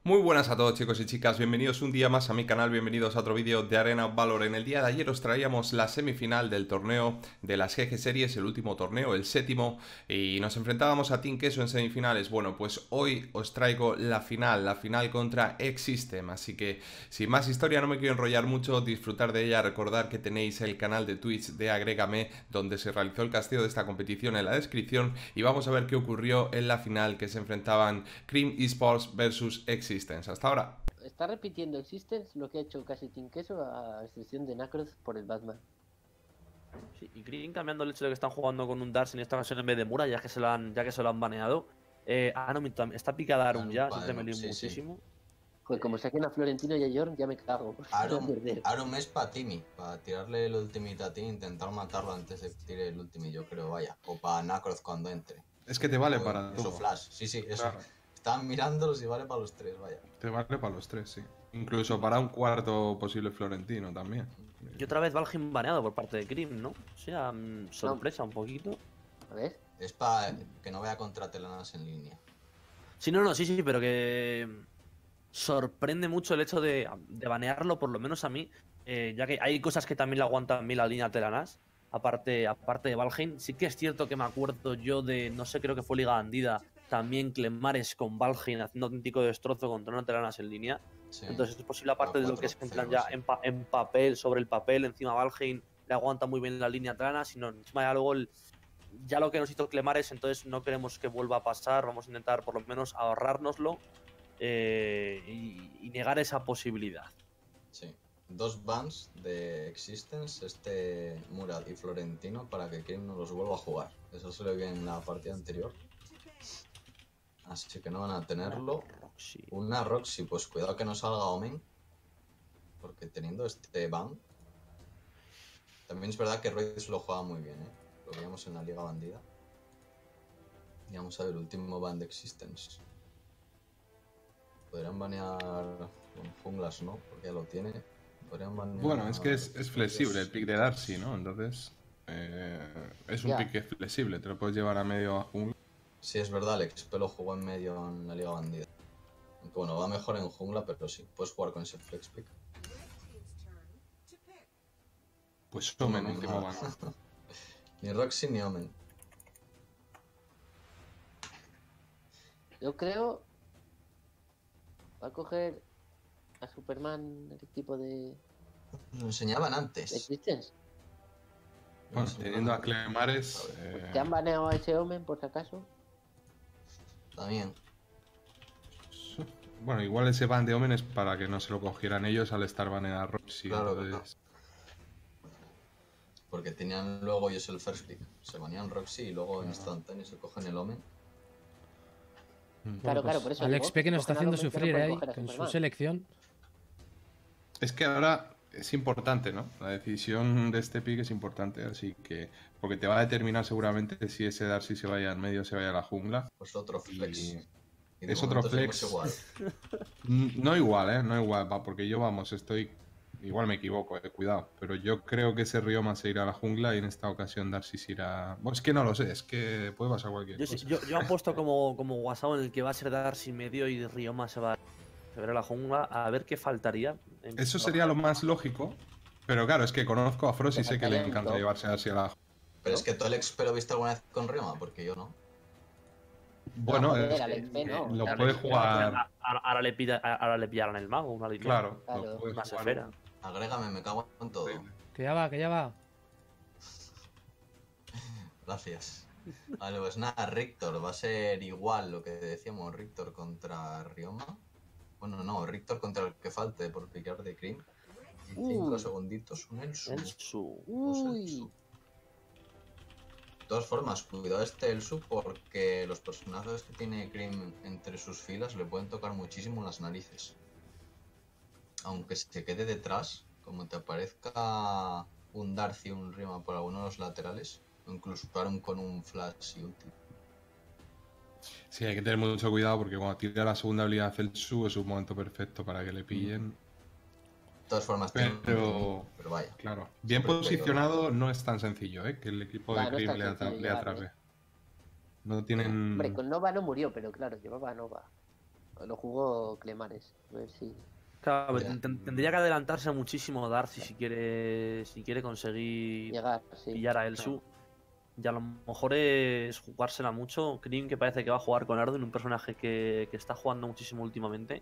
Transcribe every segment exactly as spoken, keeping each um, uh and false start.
Muy buenas a todos chicos y chicas, bienvenidos un día más a mi canal, bienvenidos a otro vídeo de Arena of Valor. En el día de ayer os traíamos la semifinal del torneo de las G G Series, el último torneo, el séptimo, y nos enfrentábamos a Team Queso en semifinales. Bueno, pues hoy os traigo la final, la final contra X-System, así que sin más historia, no me quiero enrollar mucho, disfrutar de ella. Recordad que tenéis el canal de Twitch de Agrégame, donde se realizó el casteo de esta competición, en la descripción, y vamos a ver qué ocurrió en la final que se enfrentaban Cream Esports versus X-System. Hasta ahora. Está repitiendo Existence lo que ha hecho casi Team Queso, a excepción de Nacroz por el Batman. Sí, y Green cambiando el hecho de que están jugando con un Darcy en esta ocasión en vez de Mura, ya que se lo han, ya que se lo han baneado. Eh, Arum está picada Arum ya, siempre me lío sí, muchísimo. sí. Pues como saquen a Florentino y a Jorn, ya me cago. Arum, Arum es para Timmy, para tirarle el ultimate a ti, intentar matarlo antes de que tire el ultimate, yo creo, vaya. O para Nacroz cuando entre. Es que te vale o para eso todo. Flash, sí, sí, eso. Claro. Estaban mirándolos y vale para los tres, vaya. Te vale para los tres, sí. Incluso para un cuarto posible Florentino también. Y otra vez Valheim baneado por parte de Cream, ¿no? O sea, mmm, sorpresa no. un poquito. A ver. Es para que no vea contra Telanas en línea. Sí, no, no, sí, sí, pero que sorprende mucho el hecho de, de banearlo, por lo menos a mí, eh, ya que hay cosas que también le aguantan a mí la línea Telanas, aparte, aparte de Valheim. Sí que es cierto que me acuerdo yo de, no sé, creo que fue Liga Andida, también Clemares con Valheim haciendo auténtico destrozo contra una Telanas en línea. Sí. Entonces es posible, aparte de lo que es en plan ya en, pa en papel, sobre el papel, encima Valheim le aguanta muy bien la línea Telanas, sino encima ya luego el, ya lo que nos hizo Clemares, entonces no queremos que vuelva a pasar, vamos a intentar por lo menos ahorrárnoslo eh, y, y negar esa posibilidad. Sí, dos bans de Existence, este Murad y Florentino, para que Kim no los vuelva a jugar. Eso se le vio en la partida anterior. Así que no van a tenerlo. Roxy. Una Roxy, pues cuidado que no salga Omen. Porque teniendo este ban. También es verdad que Royce lo juega muy bien, ¿eh? Lo veíamos en la Liga Bandida. Y vamos a ver el último ban de Existence. Podrían banear con junglas, ¿no? Porque ya lo tiene. Podrían banear... Bueno, es que es, es flexible el pick de Darcy, ¿no? Entonces, eh, es un Ya. pick que es flexible, te lo puedes llevar a medio a jungla. Sí, es verdad, el X P lo jugó en medio en la Liga Bandida. Aunque bueno, va mejor en jungla, pero sí, puedes jugar con ese flex pick. Pues Omen, último ban. Ni Roxy ni Omen. Yo creo... Va a coger a Superman, el equipo de... Lo enseñaban de antes. Existence. Bueno, teniendo a Clemares... Pues Eh... ¿te han baneado a ese Omen, por si acaso? También. Bueno, igual ese ban de Omen es para que no se lo cogieran ellos al estar baneada Roxy. Claro, entonces... claro. Porque tenían luego ellos el first pick. Se banean Roxy y luego en instantáneo se cogen el Omen. Claro, claro, por eso. Alex digo, P que nos está cogen al haciendo Omen que no sufrir pueden ahí coger a con su Superman. selección. Es que ahora es importante, ¿no? La decisión de este pick es importante, así que... Porque te va a determinar seguramente si ese Darcy se vaya al medio o se vaya a la jungla. Pues otro flex. Y... Y de es otro momento flex. seguimos igual. No igual, ¿eh? No igual, va, porque yo, vamos, estoy... Igual me equivoco, eh, cuidado. Pero yo creo que ese Rioma se irá a la jungla y en esta ocasión Darcy se irá... Bueno, es que no lo sé, es que puede pasar cualquier Yo, cosa. yo, yo han puesto como, como WhatsApp en el que va a ser Darcy medio y Rioma se va se verá la jungla. A ver qué faltaría. En... Eso sería lo más lógico. Pero claro, es que conozco a Frost y sé que le encanta Top. llevarse a Darcy a la jungla. Pero es que tú, Alex, ¿pero viste alguna vez con Rioma? Porque yo no. Bueno, joder, es que, Alex P, no. lo Alex puede P, jugar... Ahora, ahora le pida, ahora le pillarán el mago, una línea. Claro, Claro. lo puede Una jugar. esfera. Agrégame, me cago en todo. Que ya va, que ya va. Gracias. Vale, pues nada, Rictor va a ser igual lo que decíamos, Rictor contra Rioma. Bueno, no, Rictor contra el que falte por picar de Cream. Y cinco Uy. segunditos, un Elsu. Elsu. Dos Uy. Elsu. De todas formas, cuidado este Elsu porque los personajes que tiene Cream entre sus filas le pueden tocar muchísimo las narices. Aunque se quede detrás, como te aparezca un Darcy o un Rioma por alguno de los laterales, o incluso Arum con un flash y ulti. Sí, hay que tener mucho cuidado porque cuando tira la segunda habilidad el su es un momento perfecto para que le pillen. De todas formas, Pero, tiene- pero vaya. claro, bien Súper posicionado no es tan sencillo, ¿eh? Que el equipo Va, de no es Cream tan le, atra- sencillo le llegar, atrape. ¿eh? No tienen... Hombre, con Nova no murió, pero claro, llevaba a Nova. Lo jugó Clemares. A ver si. Claro, Ya. ten- tendría que adelantarse muchísimo Darcy si quiere si quiere conseguir Llegar, sí. pillar a Elsu. Y a lo mejor es jugársela mucho. Cream, que parece que va a jugar con Arden, un personaje que, que está jugando muchísimo últimamente.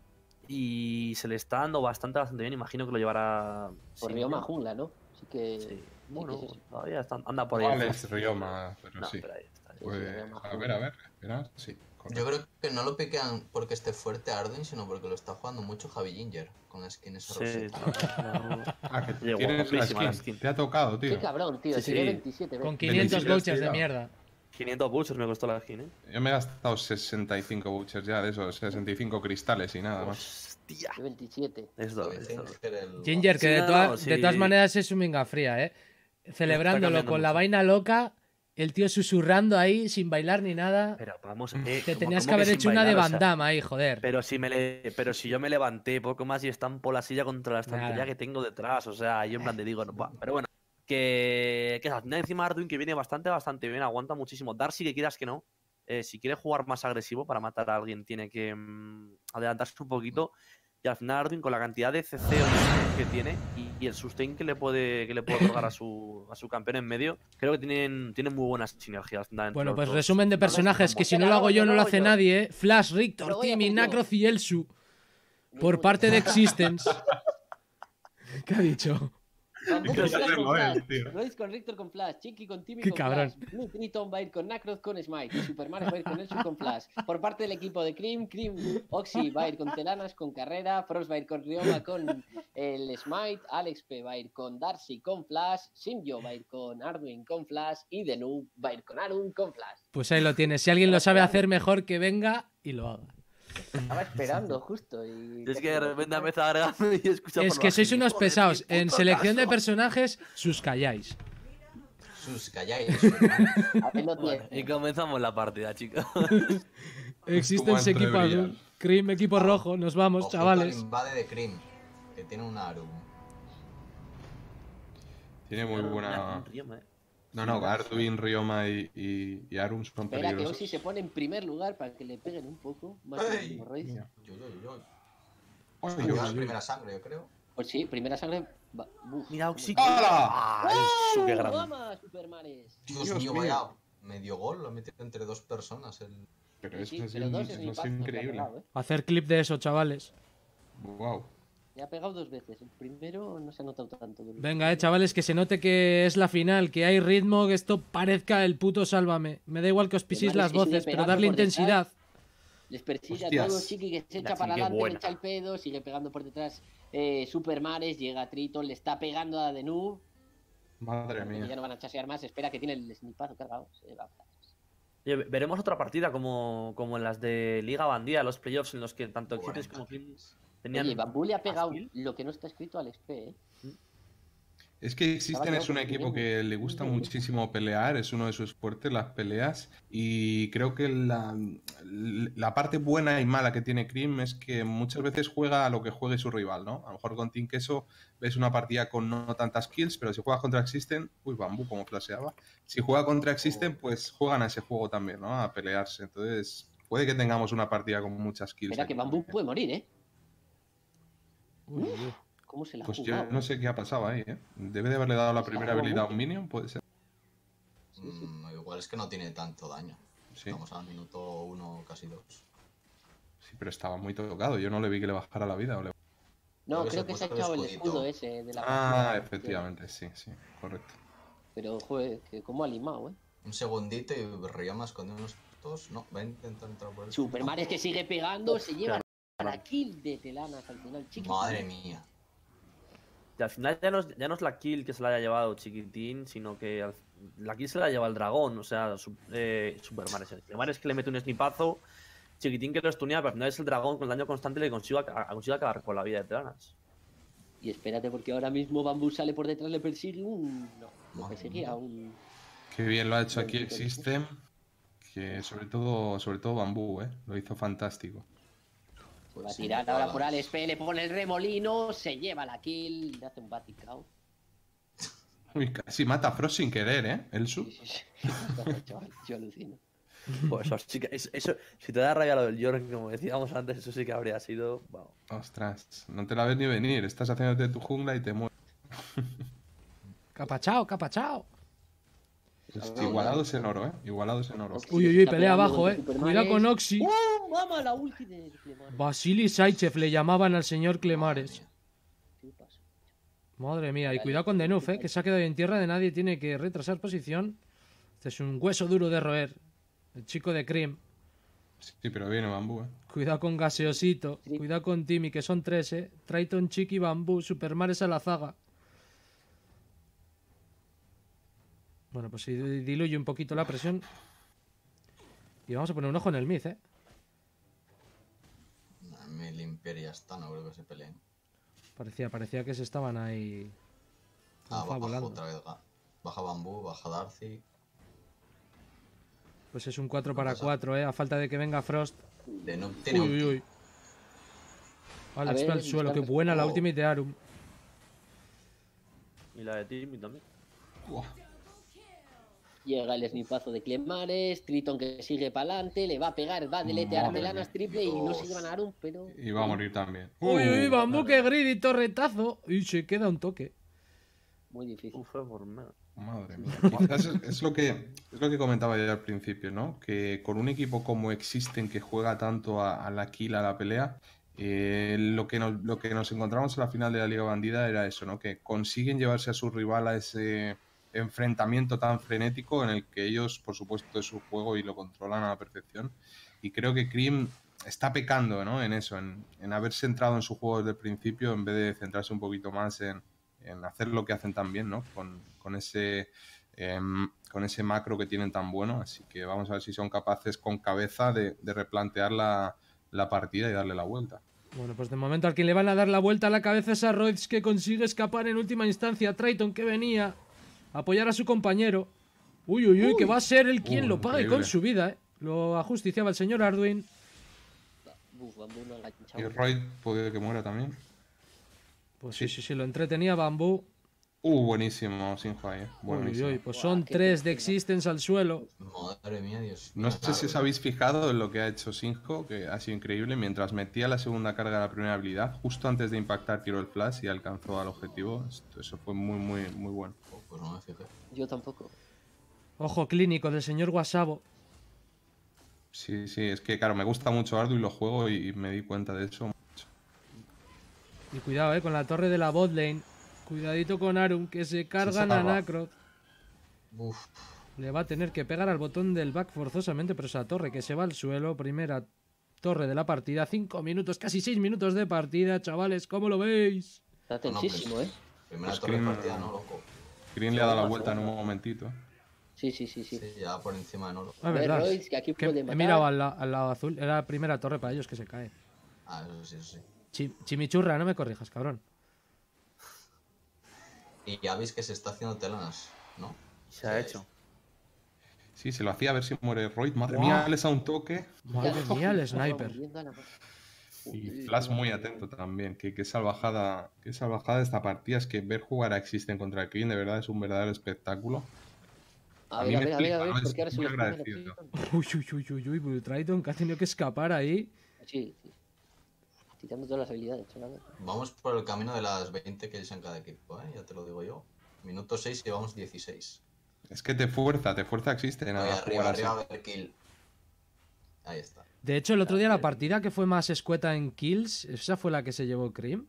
Y se le está dando bastante, bastante bien. Imagino que lo llevará. Por Sin Rioma yo. jungla, ¿no? Así que. Sí. Bueno, sí, sí. todavía está- anda por ahí. ¿Cuál es Rioma? Pero No, sí. pero ahí está. Sí, Pues, sí, Rioma a jungla. ver, a ver, espera. Sí, correcto. Yo creo que no lo piquean porque esté fuerte Arden, sino porque lo está jugando mucho Javi Ginger con la skin esa Sí, roseta. no, no. Ah, que Oye, tienes la guapísima la skin. skin. Te ha tocado, tío. Qué cabrón, tío. Sí, Tiene sí. veintisiete. Con ¿ves? quinientos veintisiete, vouchers de tío. mierda. quinientos buchos me costó la skin, ¿eh? Yo me he gastado sesenta y cinco vouchers ya de esos, sesenta y cinco cristales y nada más. Hostia. De veintisiete. Es duro, Javi es duro. Ginger, el- Ginger, que Sí, de, no, toa- no, de sí. todas maneras es un minga fría, ¿eh? Celebrándolo cambiando con la mucho. vaina loca, el tío susurrando ahí sin bailar ni nada. Pero vamos, eh, Te ¿cómo- tenías cómo que haber sin hecho una de bailar? O Van sea, Damme ahí, joder. Pero si me le, pero si yo me levanté poco más y estampo la silla contra la estantería Nada. que tengo detrás, o sea, yo en plan de digo, no, buah, pero bueno, que, que al final encima Arduin que viene bastante, bastante bien, aguanta muchísimo. Darcy, que quieras que no, eh, si quiere jugar más agresivo para matar a alguien tiene que mm, adelantarse un poquito. Y al final Arduin con la cantidad de C C que tiene y, y el sustain que le puede que le puede otorgar a su, a su campeón en medio, creo que tienen, tienen muy buenas sinergias. al final entre Bueno, los pues dos. resumen de personajes, que si no lo hago yo no lo hace nadie, ¿eh? Flash, Rictor, Lo voy a Timmy, hacer yo. Nacroz y Elsu. Por Ninguno. parte de Existence. ¿Qué ha dicho? Bambú Quiero con hacerlo Flash, él, tío. Royce con Rictor con Flash, Chiqui con Timmy Qué con cabrón. Flash, Blue Triton va a ir con Nacroz con Smite, y Superman va a ir con Elsu con Flash. Por parte del equipo de Cream, Cream, Oxy va a ir con Telanas con Carrera, Frost va a ir con Rioma con el Smite, Alex P va a ir con Darcy con Flash, Simjo va a ir con Arduin con Flash y The Noob va a ir con Arun con Flash. Pues ahí lo tienes. Si alguien lo sabe hacer mejor, que venga y lo haga. Estaba esperando justo y... Y es que de repente me está agregando y escucha Es por que la sois gente, unos "Joder, pesados. qué En puto selección de caso". personajes, sus calláis. Sus calláis, Superman. A ver, no Bueno, tiene. y comenzamos la partida, chicos. Existence, entre equipo brillar. azul. Cream, equipo rojo. Nos vamos, Ojito chavales. al invade de Cream, que tiene un Arum. Tiene muy buena. Un Rioma, eh. No, no, Arduin, Rioma y, y, y Arum son Espera que peligrosos. Oxy se pone en primer lugar para que le peguen un poco. Más ¡Ey! que Royce. Mira. Yo, yo, yo. Uy, Esta uy, ya es uy. primera sangre, yo creo. Pues sí, primera sangre. va- uf, Mira, cómo Oxy. está. ¡Hala! ¡Ah! Eso, qué grande. ¡Toma, Supermanes! Dios, Dios mío, mío. vaya medio gol, lo ha metido entre dos personas. El... Pero Sí, esto sí, es, pero un- dos esto es snipazos le ha increíble. pegado, ¿eh? Hacer clip de eso, chavales. Wow. Le ha pegado dos veces. El primero no se ha notado tanto. Venga, eh, chavales, que se note que es la final, que hay ritmo, que esto parezca el puto Sálvame. Me da igual que os piséis Además, las es que sigue voces, pero pegando darle por detrás. intensidad. Les persigue Hostias. a todos, Chiqui que se echa La para Chiqui, adelante, le buena. echa el pedo, sigue pegando por detrás eh, Supermanes, llega Triton, le está pegando a The Noob. Madre Ya mía. no van a chasear más, espera que tiene el snipazo cargado. Se va. Oye, veremos otra partida como, como en las de Liga Bandía, los playoffs en los que tanto Existence como Cream tenían. Oye, Bambú le ha pegado skill. lo que no está escrito al X P, ¿eh? Es que Existen es un Estaba equipo claro, que le gusta muchísimo pelear, es uno de sus fuertes las peleas y creo que la, la parte buena y mala que tiene Cream es que muchas veces juega a lo que juegue su rival, ¿no? A lo mejor con Team Queso ves una partida con no tantas kills, pero si juegas contra Existen, uy, Bambú como flasheaba, si juega contra Existen pues juegan a ese juego también, ¿no? A pelearse, entonces puede que tengamos una partida con muchas kills. Espera aquí que Bambú también. puede morir, ¿eh? Uy, uy, uy. ¿Cómo se la ha Pues jugado? yo no sé qué ha pasado ahí, ¿eh? Debe de haberle dado la Se la primera jugó habilidad a mucho. un minion, puede ser. Mm, igual es que no tiene tanto daño. Sí. Estamos al minuto uno, casi dos. Sí, pero estaba muy tocado. Yo no le vi que le bajara la vida. o le- No, Creo que creo se que se ha puso el echado el escudito. escudo ese de la Ah, partida. efectivamente, sí, sí, correcto. Pero, joder, que como ha limado, ¿eh? Un segundito y Rioma esconde unos dos. No, va a intentar entrar por el. Supermanes que sigue pegando, se lleva la kill de Telanas al final, Chiqui. Madre mía. Y al final ya no, es, ya no es la kill que se la haya llevado Chiquitín, sino que al- la kill se la lleva el dragón, o sea, su, eh, Supermanes. El Supermanes que le mete un snipazo, Chiquitín que lo estunea, pero al final es el dragón con daño constante le consigue, a- consigue acabar con la vida de Telanas. Y espérate porque ahora mismo Bambú sale por detrás, le persigue un... No, lo Madre perseguía mía. un... Qué bien lo ha hecho aquí Bueno, sí, Existen. Que sobre todo, sobre todo Bambú, ¿eh? Lo hizo fantástico. Se va a Pues tirar sí, ahora todas por las- Alex P, le pone el remolino, se lleva la kill, le hace un baticao. Uy, casi mata a Frost sin querer, ¿eh? El sub. Sí, sí, sí. Chaval, yo alucino. Pues eso sí que. es- Eso, si te da rabia lo del Jorgen, como decíamos antes, eso sí que habría sido. Wow. Ostras, no te la ves ni venir. Estás haciéndote tu jungla y te mueres. Capachao, capachao. Pues No, igualados en oro, ¿eh? Igualados en oro. Oxy Uy, se uy, uy, está pelea pegando abajo, con eh. Supermanes. Cuidado con Oxy. ¡Oh, mamá! La ulti de Clemares. Vasily Saichev le llamaban al señor Madre Clemares. mía. ¿Qué pasa? Madre mía, y Vale, cuidado con vale, Denuf, vale. eh, que se ha quedado en tierra de nadie, tiene que retrasar posición. Este es un hueso duro de roer. El chico de Cream. Sí, pero viene bambú, ¿eh? Cuidado con Gaseosito. Sí. Cuidado con Timmy, que son tres, eh. Triton, Chiqui, Bambú, Supermares a la zaga. Bueno, pues si diluye un poquito la presión. Y vamos a poner un ojo en el mid, eh. Me limpiar y ya está, no creo que se peleen. Parecía, parecía que se estaban ahí. Ah, baja confabulando. otra vez. ga- Baja Bambú, baja Darcy. Pues es un cuatro para pasa? cuatro, eh. A falta de que venga Frost. De Noob tiene Uy, uy, ulti. uy. Alex ver, va al suelo, qué buscando- buena la Oh. ultimate de Arum. Y la de Timmy también. Buah. Llega el snipazo de Clemares, Triton que sigue para adelante, le va a pegar, va a deletear a Madre Melanas mía. triple y no Dios. se llevan a Arum, pero... Y va a morir también. Uy, uy, Uh, Bambú, que greedy, torretazo. Y se queda un toque. Muy difícil. Uf, fue por menos. Madre mía. Quizás es, es lo que, es lo que comentaba yo al principio, ¿no? Que con un equipo como Existen, que juega tanto a, a la kill, a la pelea, eh, lo, que nos, lo que nos encontramos en la final de la Liga Bandida era eso, ¿no? Que consiguen llevarse a su rival a ese enfrentamiento tan frenético en el que ellos, por supuesto, es su juego y lo controlan a la perfección. Y creo que Cream está pecando, ¿no? En eso, en, en haberse centrado en su juego desde el principio en vez de centrarse un poquito más en, en hacer lo que hacen tan bien, ¿no? Con, con ese em, con ese macro que tienen tan bueno. Así que vamos a ver si son capaces con cabeza de, de replantear la, la partida y darle la vuelta. Bueno, pues de momento al que le van a dar la vuelta a la cabeza es a Royce, que consigue escapar en última instancia. Triton, que venía a apoyar a su compañero. Uy, uy, uy, que va a ser el quien Uy, lo pague increíble. con su vida, eh. Lo ajusticiaba el señor Arduin. Uf, Bambú no ha Y enganchado. Roy puede que muera también. Pues sí, sí, sí, lo entretenía Bambú. Uh, buenísimo, Sinjo ahí, eh. Uy, Buenísimo. uy, pues Buah, son qué tres de pena. Existence al suelo. Madre mía, Dios. No sé si os habéis fijado en lo que ha hecho Sinjo, que ha sido increíble. Mientras metía la segunda carga de la primera habilidad, justo antes de impactar tiró el flash y alcanzó al objetivo. Esto- Eso fue muy, muy, muy bueno. Oh, pues no me fijé. Yo tampoco. Ojo clínico del señor Wasabo. Sí, sí, es que claro, me gusta mucho Ardu y lo juego y, y me di cuenta de eso. Y cuidado, eh, con la torre de la botlane. Cuidadito con Arum, que se cargan a salva. Nacroth. Uf, Le va a tener que pegar al botón del back forzosamente, pero esa torre que se va al suelo. Primera torre de la partida. Cinco minutos, casi seis minutos de partida, chavales. ¿Cómo lo veis? Está tensísimo, ¿eh? primera Pues torre de Cream- partida, ¿no, loco? Green le ha dado la vuelta en un momentito. Sí, sí, sí, sí. Sí, ya por encima de Noro. Ah, A ver, verdad. Royce, que aquí Que puede he matar. mirado al, la- al lado azul. Era la primera torre para ellos que se cae. Ah, eso sí, eso sí. Chi- chimichurra, no me corrijas, cabrón. Y ya veis que se está haciendo telanas, ¿no? Se ha hecho. Sí, se lo hacía a ver si muere Roy. Madre Guau. mía, les da un toque. Madre mía, el sniper. Muriendo a la- Y Uy, Flash qué muy barbaridad. atento también. Qué, qué salvajada, qué salvajada esta partida. Es que ver jugar a Existen contra el Clean de verdad es un verdadero espectáculo. A A ver, mí a me ver, a ver, a flipa, ver, ¿no? porque ahora Es se muy los come la agradecido. Triton. Uy, uy, uy, uy, uy, Blue Triton, que ha tenido que escapar ahí. Sí, sí. Quitando todas las habilidades, chaval. Vamos por el camino de las veinte que en cada equipo, ¿eh? Ya te lo digo yo. Minuto seis y llevamos dieciséis. Es que te fuerza, te fuerza Existen Ahí a arriba, jugar así. arriba, a ver kill. Ahí está. De hecho, el otro día la partida que fue más escueta en kills, esa fue la que se llevó Cream.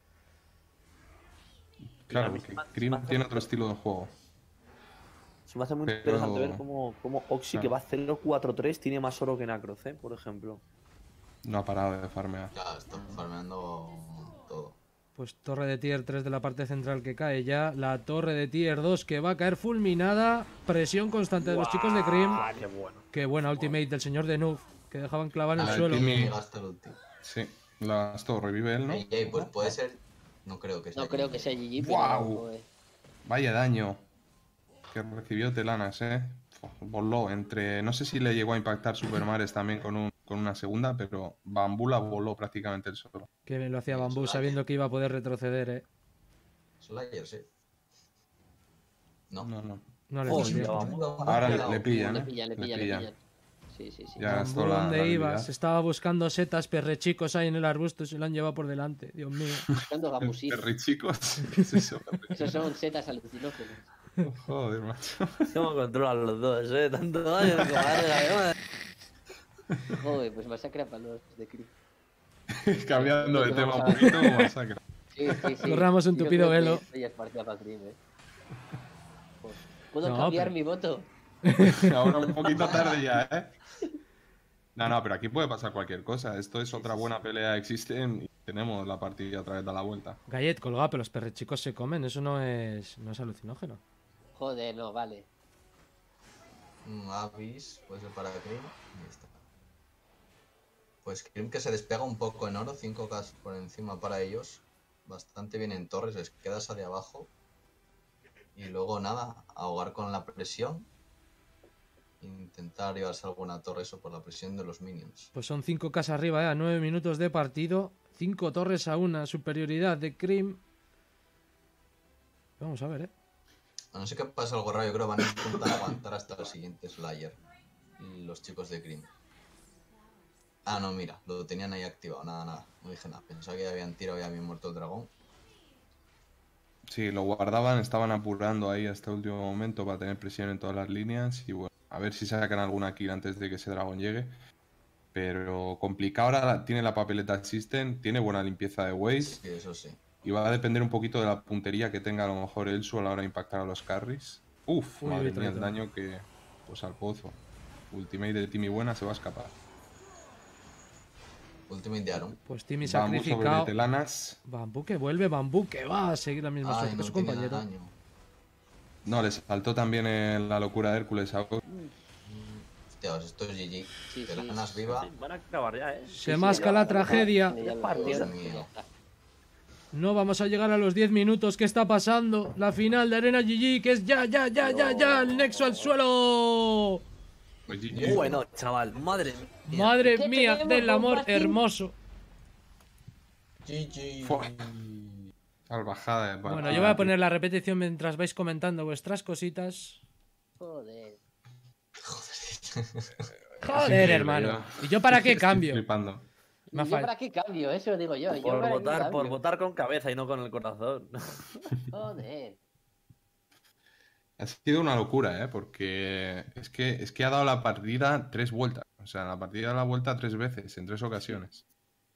Claro, A mí porque se me- se me Cream hace- tiene otro estilo de juego. Se me hace muy Pero- interesante ver cómo, cómo Oxy, Claro. que va a cero cuatro tres, tiene más oro que Nacroth, ¿eh? Por ejemplo. No ha parado de farmear. Ya, está farmeando todo. Pues torre de tier tres de la parte central que cae ya. La torre de tier dos que va a caer fulminada. Presión constante de los chicos de Cream. Ah, qué bueno. Qué buena ultimate del señor de Noob, que dejaban clavar en A el ver, suelo. Timmy. Y gasta el ulti. Sí, la gastó, revive él, ¿no? Ey, ey, pues puede ser. No creo que sea. No creo que sea G G, pero. Guau. joder. Vaya daño que recibió Telanas, eh. Uf, voló entre. No sé si le llegó a impactar Supermares también con, un, con una segunda, pero Bambula voló prácticamente el solo. Que bien lo hacía Bambú sabiendo que iba a poder retroceder, eh. Slayer, sí. No. No, no. No le Oh, dio ya tiempo. vamos. Ahora le, Cuidado. le pillan, Le ¿eh? pillan, le pillan, le pillan. Sí, sí, sí. Ya Bambú, gastó la, ¿dónde la ibas? habilidad. Estaba buscando setas perrechicos ahí en el arbusto y se lo han llevado por delante. Dios mío. Buscando gamusí. Perrichicos. ¿Qué es eso? Esos son setas alucinógenas. Joder, macho. ¿Cómo controlan los dos, eh? Tanto daño, mi comadre, la madre. Joder, pues masacra para los de Cream. Cambiando de Creo que tema un vamos a- poquito, masacra. Sí, sí, sí. Corramos un Yo tupido creo que velo. esto ya es partida para Cream, eh. Joder. ¿Puedo No, cambiar pero- mi voto? Ahora un poquito tarde ya, ¿eh? No, no, pero aquí puede pasar cualquier cosa. Esto es otra buena pelea, existen y tenemos la partida otra vez a la vuelta. Gallet, colgado, pero los perrechicos se comen. Eso no es, no es alucinógeno. Joder, no, vale. Mm, Avis, puede ser para Cream. Ahí está. Pues Cream que se despega un poco en oro, cinco K por encima para ellos. Bastante bien en torres, les queda esa de abajo. Y luego nada, ahogar con la presión. Intentar llevarse alguna torre, eso por la presión de los minions. Pues son cinco K arriba, ¿eh? A nueve minutos de partido. cinco torres a una. Superioridad de Cream. Vamos a ver, ¿eh? A no ser que pase algo raro, yo creo que van a intentar aguantar hasta el siguiente Slayer. Los chicos de Cream. Ah, no, mira, lo tenían ahí activado, nada, nada. No dije nada, pensaba que ya habían tirado y ya habían muerto el dragón. Sí, lo guardaban, estaban apurando ahí hasta el último momento para tener presión en todas las líneas y bueno, a ver si sacan alguna kill antes de que ese dragón llegue. Pero complicado ahora, la- tiene la papeleta System, tiene buena limpieza de waves Sí, eso sí. y va a depender un poquito de la puntería que tenga a lo mejor Elsu a la hora de impactar a los carries. Uf, Uy, madre uy, mía, el traidor. daño que... Pues al pozo. Ultimate de Timmy buena se va a escapar. Ultimate de Aron. Pues Timmy Bambú sobre sacrificado. Telanas. Bambú que vuelve, Bambú que va a seguir la misma Ay, suerte que no su tiene compañero. daño. No, les faltó también en la locura de Hércules a Ox. Hostia, esto es G G. Sí, sí. Telanas viva. Sí, van a acabar ya, eh. Se masca la tragedia. Ya lo Partido. veo, Dios mío. ya está. No vamos a llegar a los diez minutos. ¿Qué está pasando? La final de Arena G G, que es ya, ya, ya, ya, ya. El nexo al suelo. Pues G G. Bueno, chaval, madre mía. Madre ¿Qué mía tenemos, del amor Bombastín? hermoso. G G. Fua. Salvajada. Bueno, yo voy a poner la repetición mientras vais comentando vuestras cositas. Joder. Joder, increíble, hermano. yo- ¿Y yo para qué Estoy cambio? flipando. Me ha ¿Yo fall- para qué cambio? Eso digo yo. yo Por para qué votar, por cambio. votar con cabeza y no con el corazón. Joder. Ha sido una locura, ¿eh? Porque es que, es que ha dado la partida tres vueltas. O sea, la partida da la vuelta tres veces, en tres ocasiones.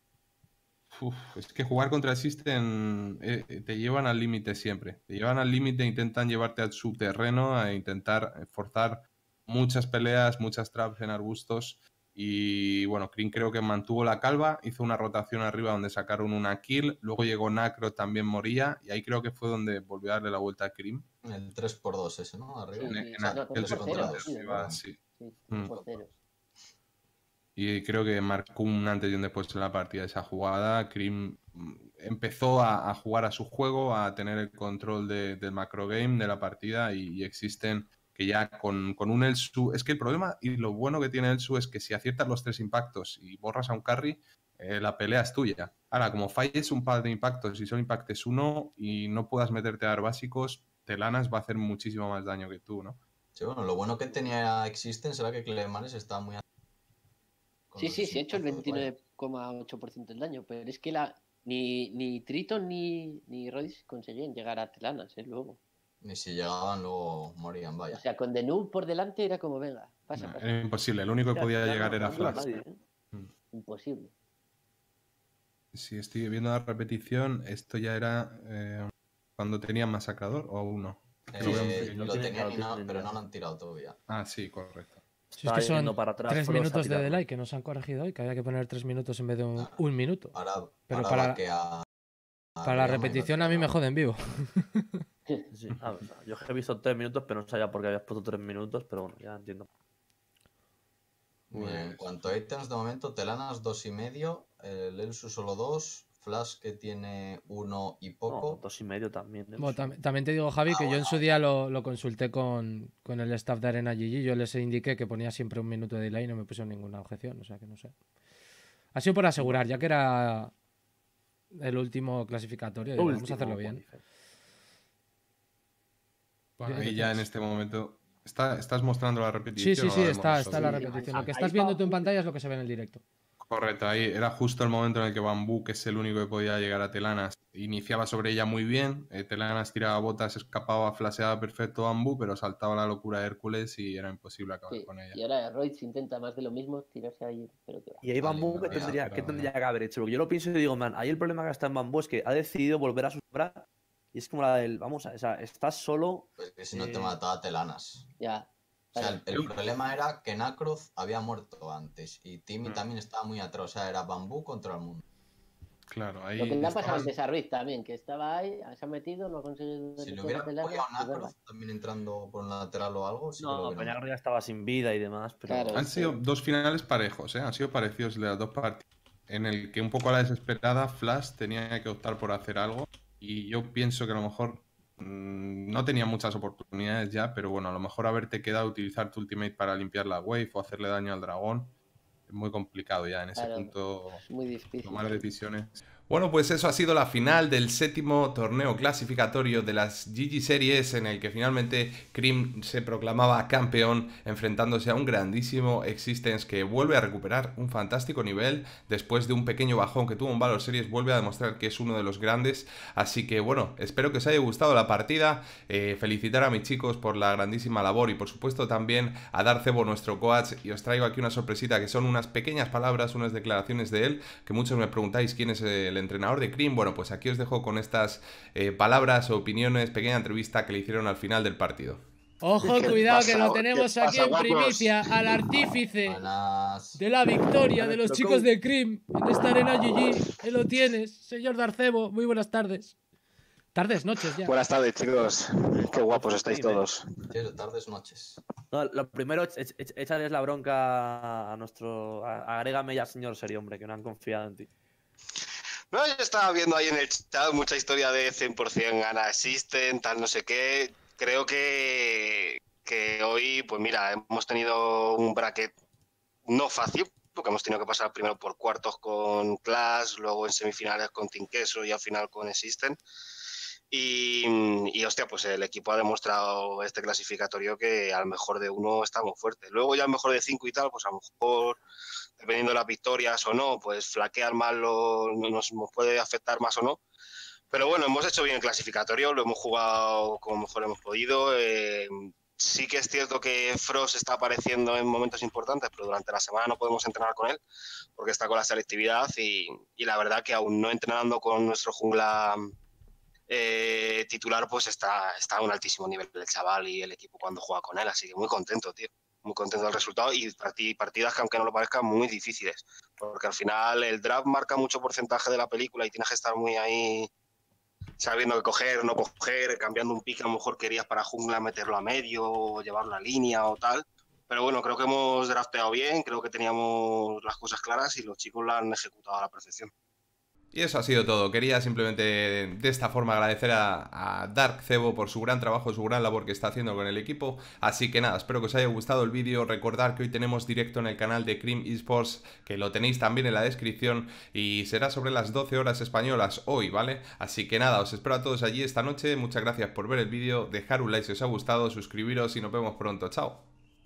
Uf, es que jugar contra el System eh, eh, te llevan al límite siempre. Te llevan al límite, intentan llevarte a su terreno, a intentar eh, forzar muchas peleas, muchas traps en arbustos. Y bueno, Cream creo que mantuvo la calva, hizo una rotación arriba donde sacaron una kill. Luego llegó Nacro, también moría. Y ahí creo que fue donde volvió a darle la vuelta a Cream. El tres por dos ese, ¿no? Arriba. Sí, En- sí, en o sea, no, aquel tres por contra cero, dos, sí, iba, ¿no? sí. Sí, Mm. por ceros. Y creo que marcó un antes y un después en la partida de esa jugada. Cream mm, empezó a, a jugar a su juego, a tener el control de- del macro game de la partida y, y existen que ya con, con un Elsu... Es que el problema y lo bueno que tiene Elsu es que si aciertas los tres impactos y borras a un carry, eh, la pelea es tuya. Ahora, como falles un par de impactos y solo impactes uno y no puedas meterte a dar básicos, Telanas va a hacer muchísimo más daño que tú, ¿no? Sí, bueno, lo bueno que tenía Existence era que Clemanes estaba muy... con Sí, los sí, se ha hecho el impactos, vaya. veintinueve coma ocho por ciento del daño, pero es que la ni, ni Triton ni, ni Rodis conseguían llegar a Telanas, ¿eh? Luego. Ni si llegaban, luego morían, O vaya. sea, con The Noob por delante era como, venga, pasa, No, pasa. era imposible, el único que podía Ya, llegar no, era no dura Flash. nadie, ¿eh? Imposible. Si estoy viendo la repetición, esto ya era eh, cuando tenían masacrador o aún no. Eh, Lo veo muy lo pequeño. tienen tenían claro, y no- tienen pero ya. no lo han tirado todavía. Ah, sí, correcto. Si es que Está son yendo para atrás, tres Frost a minutos de tirarlo. delay que nos han corregido hoy, que había que poner tres minutos en vez de un, Ah. un minuto. Ahora, Pero ahora para- va que a- a Para la Rioma y repetición va a mí me que joden vivo. Sí, ah, o sea, yo he visto tres minutos, pero no sabía por qué habías puesto tres minutos, pero bueno, ya entiendo. Mira, en Pues- cuanto a ítems, de momento, Telanas dos y medio, el Elsu solo dos, Flash que tiene uno y No, poco. dos y medio también. ¿eh? Bueno, tam- también te digo, Javi, que yo en su día lo, lo consulté con, con el staff de Arena G G. Yo les indiqué que ponía siempre un minuto de delay y no me pusieron ninguna objeción, o sea que no sé. Ha sido por asegurar, ya que era el último clasificatorio. Digo, vamos a Último, hacerlo bien. Boniface. Bueno, Bien, ahí ya en defensa. este momento Está, ¿Estás mostrando la repetición? Sí, sí, o sí, la está, vemos está la nosotros? repetición. Ahí Lo que está. estás viendo tú en pantalla es lo que se ve en el directo. Correcto, ahí era justo el momento en el que Bambú, que es el único que podía llegar a Telanas, iniciaba sobre ella muy bien. eh, Telanas tiraba botas, escapaba, flasheaba perfecto Bambú, pero saltaba la locura de Hércules y era imposible acabar Sí. con ella. Y ahora Royce intenta más de lo mismo, tirarse ahí, pero que va. Y ahí Bambú, Vale, ¿qué vale, tendría, pero qué no. tendría que haber hecho? Porque yo lo pienso y digo, man, ahí el problema que está en Bambú es que ha decidido volver a su sombra. Y es como la del, vamos, a, o sea, estás solo. Pues que si no te eh, mataba Telanas. Ya. O sea, el, Claro. el problema era que Nacroz había muerto antes y Timmy Mm. también estaba muy atrás. O sea, era Bambú contra el mundo. Claro, ahí Lo que le ha pasado estaban- antes a Ruiz también, que estaba ahí, se ha metido, no ha conseguido Si le todas hubiera las peleas, apoyado y vuelve. Nacroz también entrando por un lateral o algo, sí que lo No, hubiera Peñarro ya estaba sin vida y demás, pero. Claro. Han Sí. sido dos finales parejos, ¿eh? Han sido parecidos de las dos partidas, en el que un poco a la desesperada Flash tenía que optar por hacer algo y yo pienso que a lo mejor mmm, no tenía muchas oportunidades ya, pero bueno, a lo mejor haberte quedado a utilizar tu ultimate para limpiar la wave o hacerle daño al dragón es muy complicado ya en ese Claro, punto es muy difícil. tomar decisiones. Bueno, pues eso ha sido la final del séptimo torneo clasificatorio de las G G Series, en el que finalmente Cream se proclamaba campeón enfrentándose a un grandísimo Existence que vuelve a recuperar un fantástico nivel después de un pequeño bajón que tuvo en Valor Series. Vuelve a demostrar que es uno de los grandes, así que bueno, espero que os haya gustado la partida. eh, felicitar a mis chicos por la grandísima labor y por supuesto también a Darcebo, nuestro coach, y os traigo aquí una sorpresita que son unas pequeñas palabras, unas declaraciones de él, que muchos me preguntáis quién es el entrenador de Cream. Bueno, pues aquí os dejo con estas eh, palabras o opiniones, pequeña entrevista que le hicieron al final del partido. Ojo, ¿Qué cuidado, pasa? que lo ¿Qué tenemos pasa, aquí en guapos? primicia, al artífice Buenas. de la victoria de Vale, los pero chicos ¿cómo? de Cream en esta arena G G. Ahí lo tienes, señor Darcebo. Muy buenas tardes. Tardes, noches ya. Buenas tardes, chicos. Qué guapos estáis todos. Sí, tardes, noches. No, lo primero, es échales la bronca a nuestro. a- Agrégame ya, señor serio, hombre, que no han confiado en ti. No, yo estaba viendo ahí en el chat mucha historia de cien por cien gana Existen, tal no sé qué. Creo que, que hoy, pues mira, hemos tenido un bracket no fácil, porque hemos tenido que pasar primero por cuartos con Clash, luego en semifinales con Team Queso y al final con Existen. Y, y hostia, pues el equipo ha demostrado este clasificatorio que al mejor de uno estamos fuertes. Luego ya al mejor de cinco y tal, pues a lo mejor, dependiendo de las victorias o no, pues flaquear más lo, nos, nos puede afectar más o no. Pero bueno, hemos hecho bien el clasificatorio, lo hemos jugado como mejor hemos podido. Eh, sí que es cierto que Frost está apareciendo en momentos importantes, pero durante la semana no podemos entrenar con él porque está con la selectividad y, y la verdad que aún no entrenando con nuestro jungla eh, titular, pues está, está a un altísimo nivel el chaval y el equipo cuando juega con él, así que muy contento, tío. Muy contento del resultado y partidas que aunque no lo parezcan muy difíciles, porque al final el draft marca mucho porcentaje de la película y tienes que estar muy ahí sabiendo qué coger, no coger, cambiando un pick, a lo mejor querías para jungla meterlo a medio o llevarlo a línea o tal. Pero bueno, creo que hemos drafteado bien, creo que teníamos las cosas claras y los chicos la han ejecutado a la perfección. Y eso ha sido todo. Quería simplemente de esta forma agradecer a, a Darcebo por su gran trabajo, su gran labor que está haciendo con el equipo. Así que nada, espero que os haya gustado el vídeo. Recordad que hoy tenemos directo en el canal de Cream Esports, que lo tenéis también en la descripción, y será sobre las doce horas españolas hoy, ¿vale? Así que nada, os espero a todos allí esta noche. Muchas gracias por ver el vídeo, dejar un like si os ha gustado, suscribiros y nos vemos pronto. Chao.